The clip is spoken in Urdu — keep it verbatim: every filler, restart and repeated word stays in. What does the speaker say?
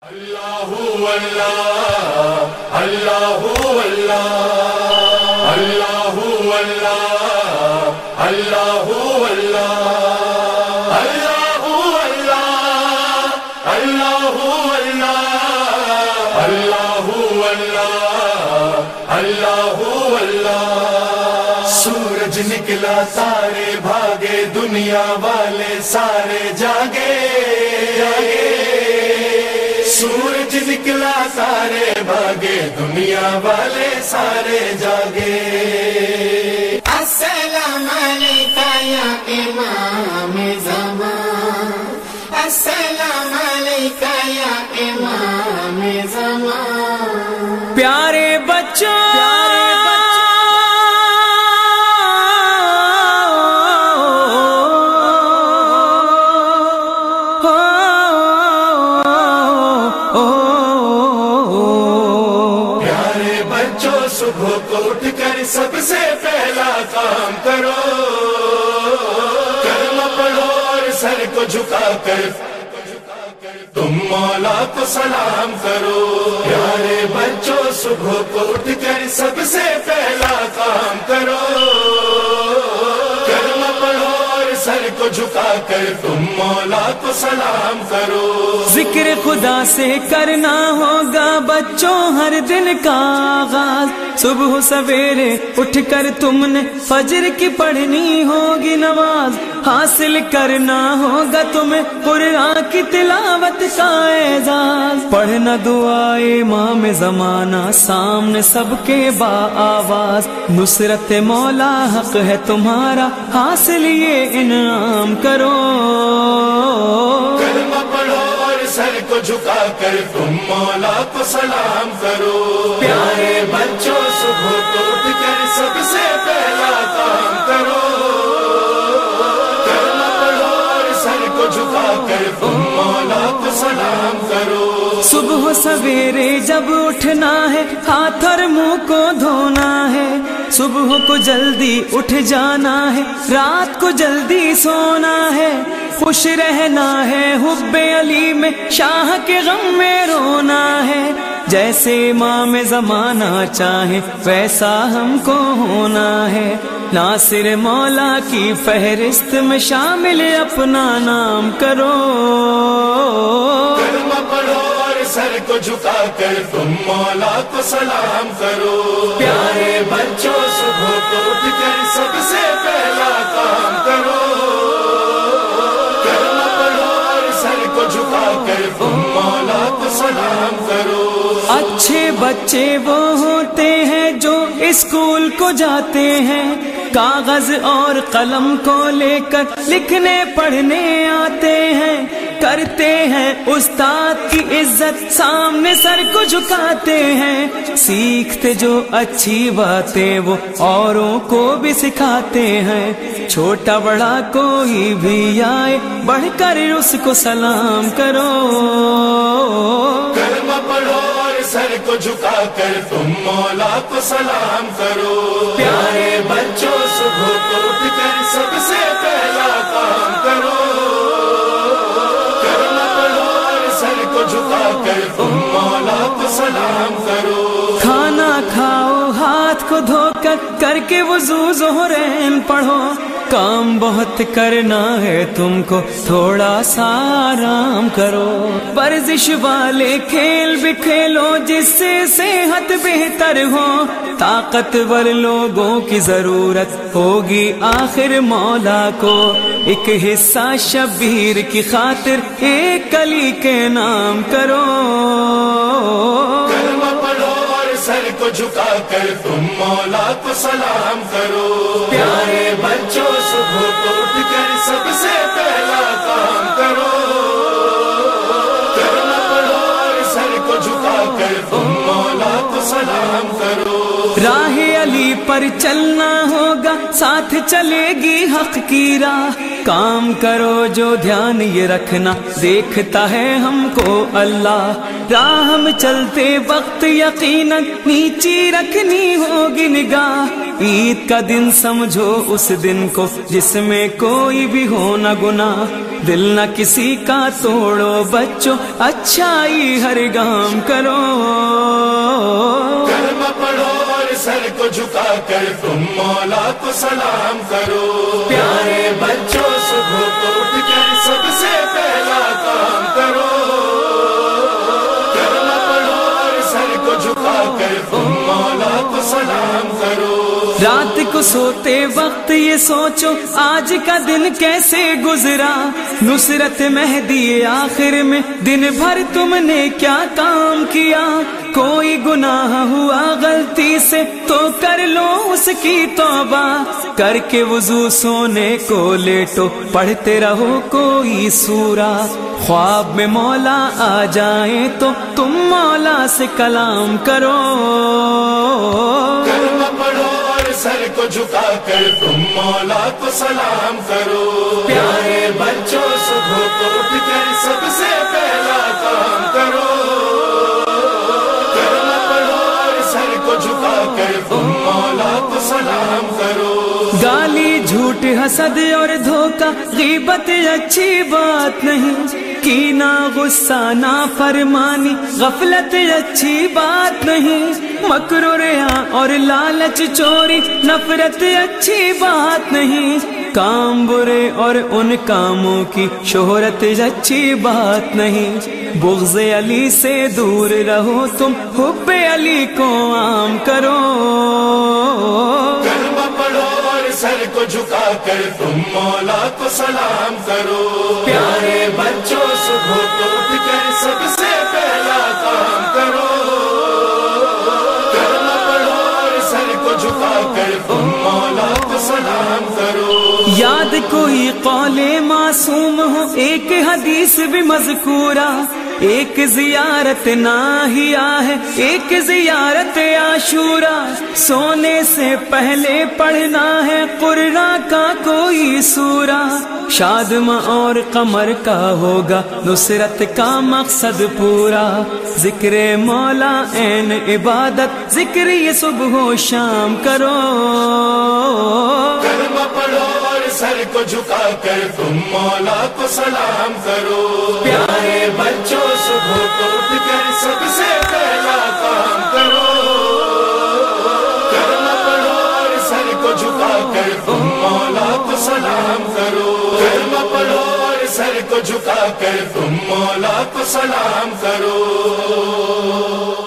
اللہ اللہ اللہ اللہ اللہ اللہ اللہ اللہ اللہ اللہ اللہ اللہ سورج نکلا تارے بھاگے دنیا والے سارے جاگے سورج نکلا سارے بھاگے دنیا والے سارے جاگے السلام علیکہ یا امام زمان السلام علیکہ یا امام زمان پیارے بچوں صبح کو اٹھ کر سب سے پہلا کام کرو کلمہ پڑھو اور سر کو جھکا کر تم مولا کو سلام کرو پیارے بچوں صبح کو اٹھ کر سب سے پہلا کام کرو کلمہ پڑھو اور سر کو جھکا کر تم مولا کو سلام کرو ذکر خدا سے کرنا ہوگا بچوں ہر دن کا آغاز صبح سویرے اٹھ کر تم نے فجر کی پڑھنی ہوگی نماز حاصل کرنا ہوگا تمہیں قرآن کی تلاوت کا اعزاز پڑھنا دعائے امام زمانہ سامنے سب کے با آواز نصرت مولا حق ہے تمہارا حاصل یہ انعام کرو کلمہ پڑھو اور سر کو جھکا کر تم مولا کو سلام کرو پیارے بچوں صبح کو اٹھ کر سب سے پہلا کام کرو کلمہ پڑھو اور سر کو جھکا کر تم مولا کو سلام کرو صبح سویرے جب اٹھنا ہے ہاتھ اور منہ کو دھونا ہے صبح کو جلدی اٹھ جانا ہے رات کو جلدی سونا ہے خوش رہنا ہے حب علی میں شاہ کے غم میں رونا ہے جیسے امام زمانہ چاہے ویسا ہم کو ہونا ہے ناصر مولا کی فہرست میں شامل اپنا نام کرو کلمہ پڑھو اور سر کو جھکا کر تم مولا کو سلام کرو پیارے بچوں صبح کو اٹھ کر سب سے پہلا کام کرو کلمہ پڑھو اور سر کو جھکا کر تم مولا کو سلام کرو اچھے بچے وہ ہوتے ہیں جو اسکول کو جاتے ہیں کاغذ اور قلم کو لے کر لکھنے پڑھنے آتے ہیں کرتے ہیں استاد کی عزت سامنے سر کو جھکاتے ہیں سیکھتے جو اچھی باتیں وہ اوروں کو بھی سکھاتے ہیں چھوٹا بڑا کوئی بھی آئے بڑھ کر اس کو سلام کرو کلمہ پڑھو اور سر کو جھکا کر تم مولا کو سلام کرو پیارے بچوں صبح کو اٹھ کر سب سے پہلا کام کرو کلمہ پڑھو اور سر کو جھکا کر تم مولا کو سلام کرو کھانا کھاؤ ہاتھ کو دھو کر کر کے وضو ظہرین پڑھو کام بہت کرنا ہے تم کو تھوڑا سا آرام کرو ورزش والے کھیل بھی کھیلو جس سے صحت بہتر ہو طاقتور لوگوں کی ضرورت ہوگی آخر مولا کو ایک حصہ شبیر کی خاطر ایک کلی کے نام کرو کلمہ پڑھو اور سر کو جھکا کر تم مولا کو سلام کرو پیارے بچوں صبح کو اٹھ کر سب سے پہلا کام کرو کلمہ پڑھو اور سر کو جھکا کر تم مولا کو سلام کرو راہ علی پر چلنا ہوگا ساتھ چلے گی حق کی راہ کام کرو جو دھیان یہ رکھنا دیکھتا ہے ہم کو اللہ راہ ہم چلتے وقت یقیناً نیچی رکھنی ہوگی نگاہ عید کا دن سمجھو اس دن کو جس میں کوئی بھی ہو نہ گناہ دل نہ کسی کا توڑو بچوں، اچھائی ہر گام کرو۔ کلمہ پڑھو اور سر کو جھکا کر تم مولا کو سلام کرو۔ پیارے بچوں صبح کو اٹھ کر سب سے پہلا کام کرو۔ کلمہ پڑھو اور سر کو جھکا کر تم مولا کو سلام کرو۔ رات کو سوتے وقت یہ سوچو آج کا دن کیسے گزرا، نصرت مہدی آخر میں دن بھر تم نے کیا کام کیا۔ کوئی گناہ ہوا غلطی سے تو کر لو اس کی توبہ، کر کے وضو سونے کو لیٹو پڑھتے رہو کوئی سورہ۔ خواب میں مولا آ جائیں تو تم مولا سے کلام کرو۔ کلمہ پڑھو اور سر کو جھکا کر تم مولا کو سلام کرو۔ پیارے بچوں صبح کو اٹھ کر سب سے پہلا کام کرو۔ کلمہ پڑھو اور سر کو جھکا کر تم مولا کو سلام کرو۔ گالی جھوٹ حسد اور دھوکہ غیبت اچھی بات نہیں، کینہ غصہ نافرمانی غفلت اچھی بات نہیں، مکر و ریا اور لالچ چوری نفرت اچھی بات نہیں، کام برے اور ان کاموں کی شہرت اچھی بات نہیں، بغض علی سے دور رہو تم حب علی کو عام کرو۔ کلمہ پڑھو اور سر کو جھکا کر تم مولا کو سلام کرو۔ پیارے بچوں صبح کو اٹھ کر سب سے پہلا کام کرو۔ کلمہ پڑھو اور سر کو جھکا کر تم مولا کو سلام کرو۔ یاد کوئی قول معصوم ہو ایک حدیث بھی مذکورہ، ایک زیارت ناہیہ ہے ایک زیارت عاشورہ، سونے سے پہلے پڑھنا ہے قرآن کا کوئی سورہ، شادماں اور قمر کا ہوگا نصرت کا مقصد پورا، ذکر مولا عین عبادت ذکر یہ صبح و شام کرو۔ کلمہ پڑھو اور سر کو جھکا کر تم مولا کو سلام کرو۔ پیارے بچوں صبح کو اٹھ کر سب سے پہلا کام کرو۔ کلمہ پڑھو اور سر کو جھکا کر تم مولا کو سلام کرو۔ کلمہ پڑھو اور سر کو جھکا کر تم مولا کو سلام کرو۔